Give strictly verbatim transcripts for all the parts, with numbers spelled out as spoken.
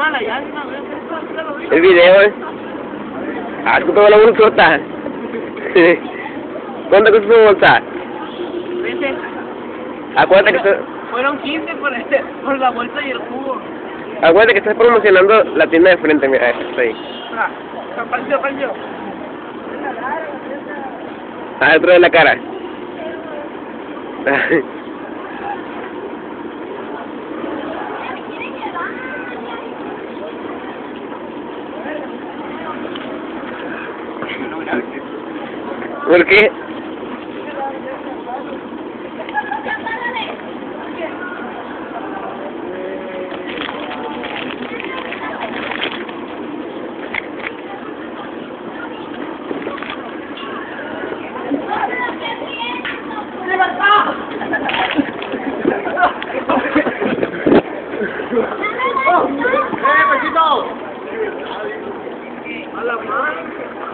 mala ya, no, El video, eh. Ah, es que todo lo bueno está. ¿Cuánto costó su bolsa? veinte. Acuérdate que estás, Fueron quince por, este, por la bolsa y el jugo. acuérdate que estás promocionando la tienda de frente, mira, esa está ahí. Ah, apareció, apareció. Ah, dentro de la cara. ¿Por qué? ¡Eh, Pechito! A la mano.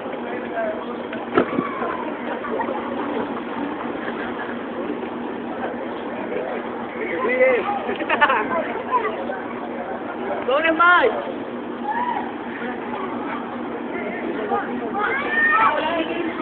¿Dónde más?